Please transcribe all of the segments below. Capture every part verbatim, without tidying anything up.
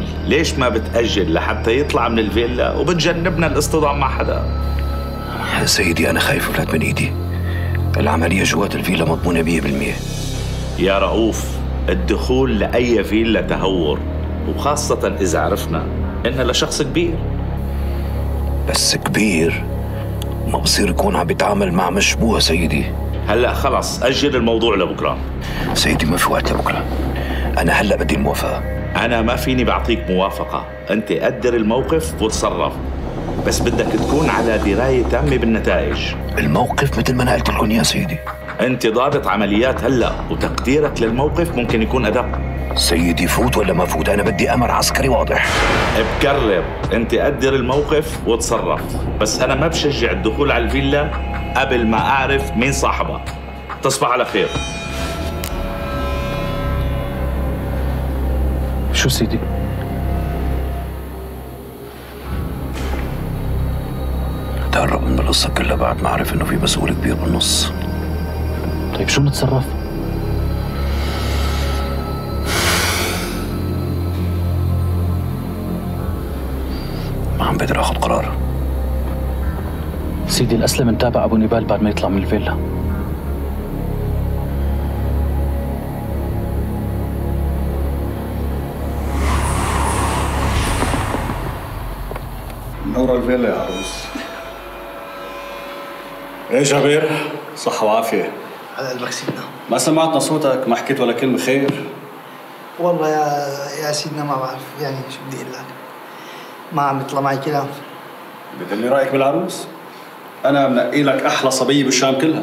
ليش ما بتأجل لحتى يطلع من الفيلا وبتجنبنا الاصطدام مع حدا؟ سيدي أنا خايف ولاد من إيدي. العملية جوات الفيلا مضمونة مية بالمية. يا رؤوف، الدخول لأي فيلا تهور، وخاصة إذا عرفنا إنها لشخص كبير. بس كبير ما بصير يكون عم بيتعامل مع مشبوه سيدي. هلأ خلص أجل الموضوع لبكرة. سيدي ما في وقت لبكرة، أنا هلأ بدي الموافقة. أنا ما فيني بعطيك موافقة، أنت قدر الموقف وتصرف، بس بدك تكون على دراية تامة بالنتائج. الموقف مثل ما أنا قلت لكم يا سيدي. أنت ضابط عمليات هلأ، وتقديرك للموقف ممكن يكون أدق. سيدي فوت ولا ما فوت، أنا بدي أمر عسكري واضح. بكرر، أنت قدر الموقف وتصرف، بس أنا ما بشجع الدخول على الفيلا قبل ما أعرف مين صاحبها. تصبح على خير. شو سيدي؟ تهرب من القصة كلها بعد ما عرف إنه في مسؤول كبير بالنص. طيب شو نتصرف؟ ما عم بقدر آخذ قرار. سيدي الأسلم نتابع أبو نبال بعد ما يطلع من الفيلا. منورة الفيلا يا عروس. ايه جابر؟ صحة وعافية. على قلبك سيدنا. ما سمعتنا صوتك، ما حكيت ولا كلمة خير. والله يا يا سيدنا ما بعرف، يعني شو بدي اقول لك، ما عم يطلع معي كلام. بدلني رأيك بالعروس؟ أنا منقي لك أحلى صبية بالشام كلها.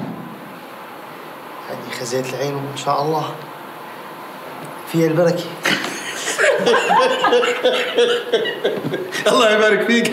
يعني خزيت العين وإن شاء الله فيها البركة. الله يبارك فيك.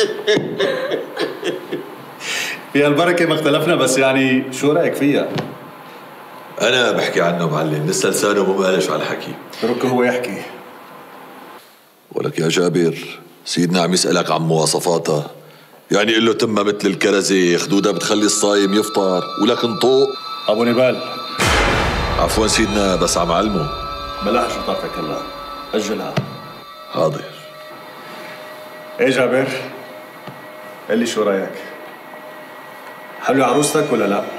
فيها البركة ما اختلفنا، بس يعني شو رأيك فيها؟ أنا بحكي عنه معلم، لسه لسانه مبالش على الحكي. اتركه هو يحكي. ولك يا جابر، سيدنا عم يسألك عن مواصفاتها، يعني قل له تمها مثل الكرزة، خدودها بتخلي الصايم يفطر، ولكن طوق. أبو نبال. عفوا سيدنا، بس عم علمه. بلاها شطارتك هلا، أجلها. حاضر. ايه جابر؟ قل لي شو رأيك؟ حلو عروستك ولا لا؟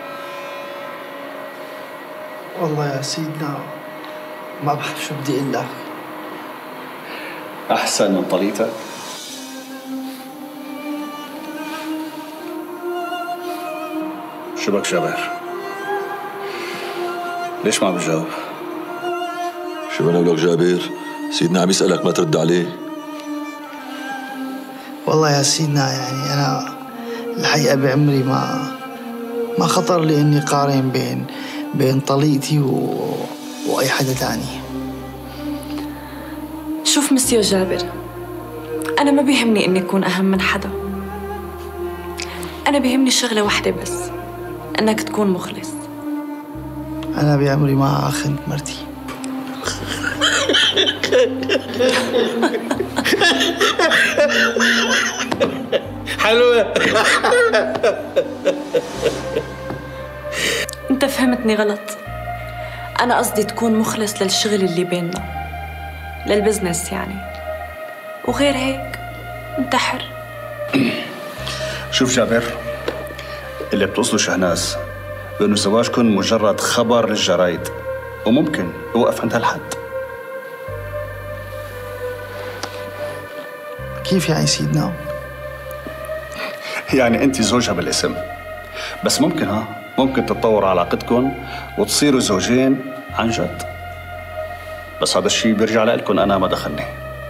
والله يا سيدنا ما بعرف شو بدي اقول لك. أحسن من طليتك؟ شو بك جابر؟ ليش ما عم بتجاوب؟ شو بنا لك جابر؟ سيدنا عم يسألك ما ترد عليه. والله يا سيدنا يعني أنا الحقيقة بعمري ما ما خطر لي إني قارن بين بين طليقتي و... وأي حدا تاني. شوف مسيو جابر، أنا ما بيهمني إني أكون أهم من حدا. أنا بيهمني شغلة واحدة بس، إنك تكون مخلص. أنا بعمري ما أخنت مرتي. حلوة. أنت فهمتني غلط. أنا قصدي تكون مخلص للشغل اللي بيننا، للبزنس يعني، وغير هيك أنت حر. شوف جابر، اللي بتوصله شهناز بأنه زواجكم مجرد خبر للجرايد، وممكن يوقف عند هالحد. كيف يعني سيدنا؟ يعني أنت زوجها بالاسم، بس ممكن ها ممكن تتطور علاقتكم وتصيروا زوجين عن جد. بس هذا الشيء بيرجع لكم، أنا ما دخلني.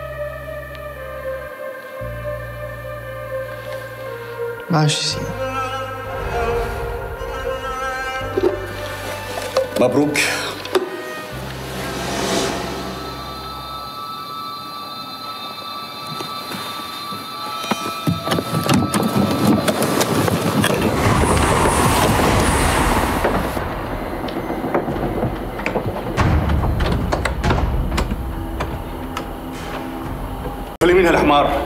ماشي سيدي. مبروك. خلي مين هالحمار؟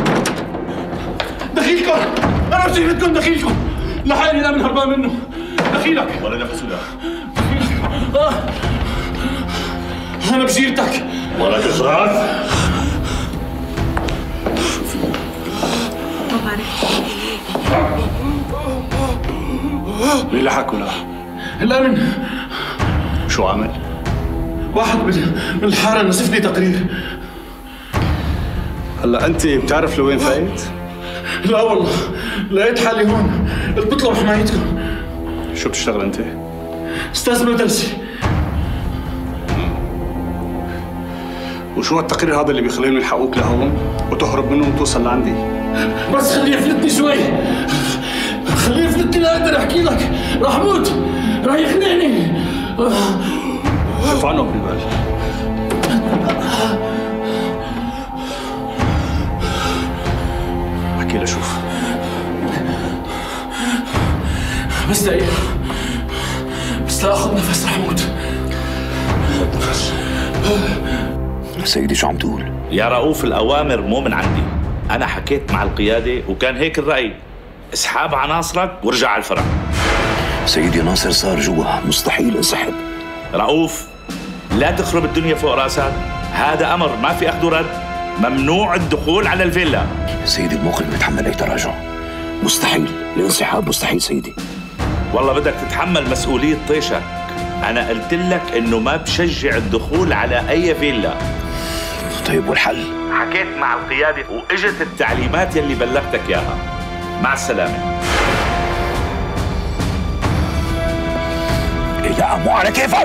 دخيلكم! أنا بجيبتكم دخيلكم! لحالي أنا من هربان منه، دخيلك؟ ولا نفس لا. أنا بجيرتك. ولا تخراج؟ ما بعرف. مين اللي حكوا له؟ الأمن. شو عمل؟ واحد من الحارة نسفني تقرير. هلا أنت بتعرف لوين فايت؟ لا والله، لقيت حالي هون، قلت بطلب حمايتكم. شو بتشتغل أنت؟ أستاذ مدرسي. وشو التقرير هذا اللي بيخليهم يلحقوك لهون وتهرب منه وتوصل لعندي؟ بس خليه يفلتني شوي، خليه يفلتني لا أقدر أحكي لك، راح موت، راح يخنقني. كيف عنه ابن بال؟ احكي له شوف. بس دقيقة، بس لا أخذ نفس رح موت. خذ نفس. سيدي شو عم تقول؟ يا رؤوف الأوامر مو من عندي، أنا حكيت مع القيادة وكان هيك الرأي، اسحاب عناصرك وارجع على الفرع. سيدي ناصر صار جوا، مستحيل انسحب. رؤوف لا تخرب الدنيا فوق راسك، هذا أمر ما في أخذ ورد، ممنوع الدخول على الفيلا. سيدي الموقف بيتحمل أي تراجع، مستحيل الانسحاب، مستحيل سيدي. والله بدك تتحمل مسؤولية طيشك، أنا قلت لك إنه ما بشجع الدخول على أي فيلا. طيب والحل؟ حكيت مع القيادة وإجت التعليمات يلي بلغتك إياها. مع السلامة. إيه لا مو على كيفك.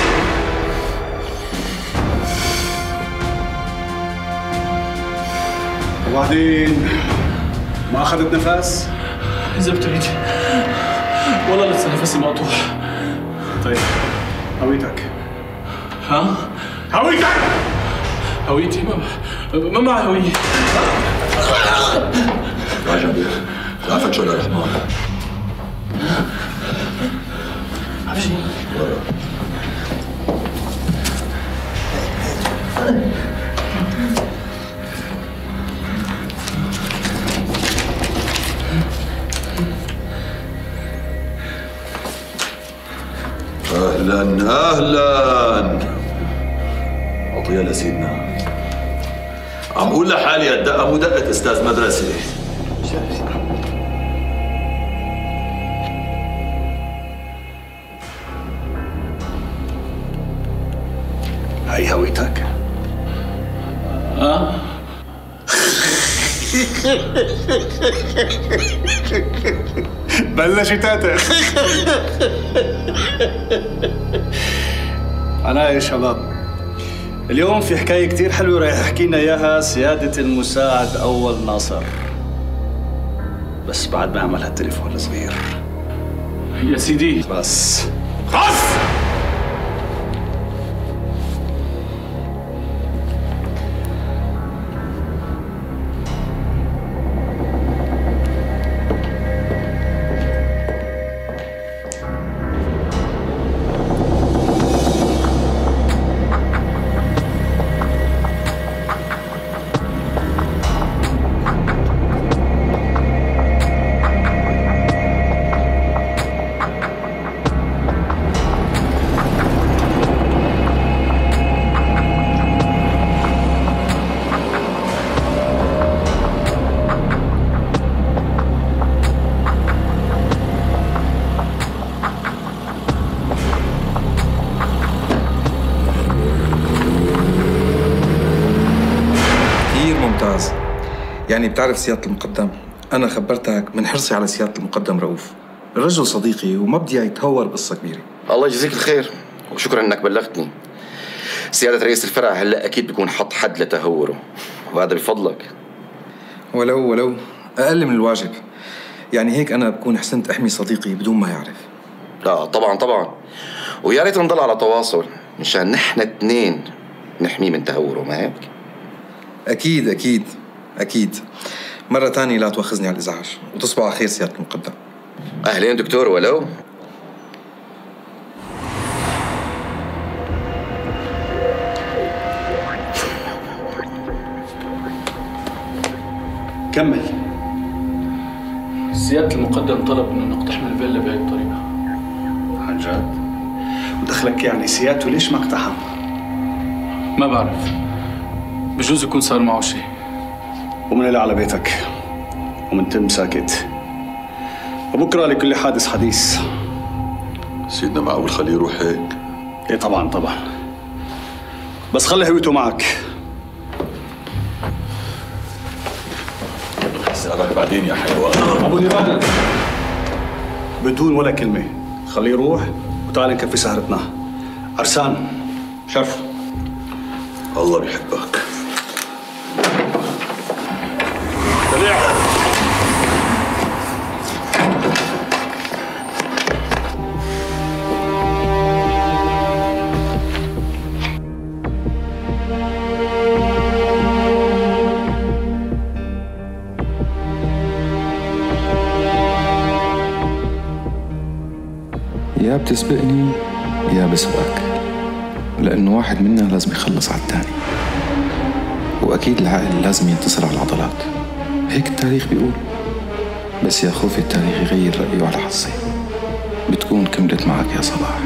وبعدين ما أخذت نفس؟ إذا بتريد والله لسه نفسي مقطوع. طيب هويتك. ها؟ هويتك! هويتي ما ما معي هوية. يا جابر عرفت شو الرحمن؟ عرفتي؟ اهلا اهلا. عطيها لسيدنا. عم قول لحالي الدقه مو دقه استاذ مدرسه. هاي هويتك؟ اه بلشت تاتخ. أنا يا شباب اليوم في حكاية كتير حلوة رايح يحكي لنا إياها سيادة المساعد أول ناصر، بس بعد ما عمل هالتليفون الصغير. يا سيدي بس خلص. ممتاز. يعني بتعرف سيادة المقدم، أنا خبرتك من حرصي على سيادة المقدم رؤوف، الرجل صديقي وما بدي يتهور قصة كبيرة. الله يجزيك الخير وشكرا إنك بلغتني. سيادة رئيس الفرع هلا أكيد بيكون حط حد لتهوره، وهذا بفضلك. ولو ولو أقل من الواجب، يعني هيك أنا بكون حسنت أحمي صديقي بدون ما يعرف. لا طبعا طبعا، ويا ريت نضل على تواصل مشان نحن اثنين نحميه من تهوره، ما هيك؟ أكيد أكيد أكيد. مرة تانية لا تواخذني على الإزعاج، وتصبح على خير سيادة المقدم. أهلين دكتور. ولو كمل. سيادة المقدم طلب إنه نقتحم الفيلا بهي الطريقة. جد؟ ودخلك يعني سيادته ليش ما اقتحم؟ ما بعرف، بجوز يكون صار معه شيء. ومن هلا على بيتك ومن تم ساكت، وبكره لكل حادث حديث. سيدنا معقول خليه يروح هيك؟ ايه طبعا طبعا، بس خلي هويته معك. اسألك بعدين يا حيوان. ابو نيبال بدون ولا كلمه، خليه يروح وتعال نكفي سهرتنا. عرسان شرف. الله بيحبك. يا بتسبقني يا بسبقك، لأنه واحد منا لازم يخلص على الثاني، وأكيد العقل لازم ينتصر على العضلات، هيك التاريخ بيقول. بس يا خوفي التاريخ يغير رأيه على حظي، بتكون كملت معك يا صباح.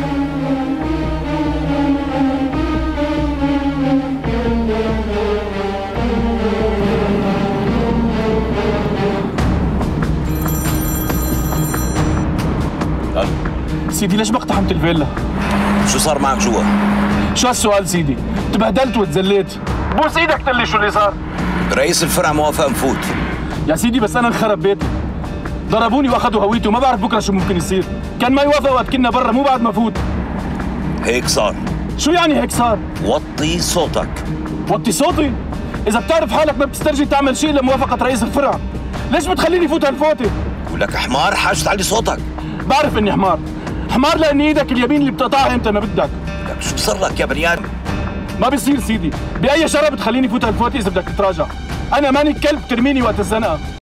سيدي ليش ما اقتحمت الفيلا؟ شو صار معك جوا؟ شو هالسؤال سيدي؟ تبهدلت وتزليت. بوس ايدك تقول لي شو اللي صار. رئيس الفرع ما وافق نفوت. يا سيدي بس انا انخرب بيتي، ضربوني واخذوا هويتي وما بعرف بكره شو ممكن يصير. كان ما يوافق وقت كنا برا مو بعد ما فوت. هيك صار. شو يعني هيك صار؟ وطي صوتك. وطي صوتي؟ اذا بتعرف حالك ما بتسترجي تعمل شيء لموافقه رئيس الفرع، ليش بتخليني فوت هالفوته؟ ولك حمار حاج تعلي صوتك. بعرف اني حمار، حمار لاني ايدك اليمين اللي بتقطعها امتى ما بدك. لك شو صار لك يا بني ادم؟ ما بيصير سيدي، باي شرف بتخليني فوت هالفوته اذا بدك تتراجع. انا ماني كلب ترميني وقت الزنقه.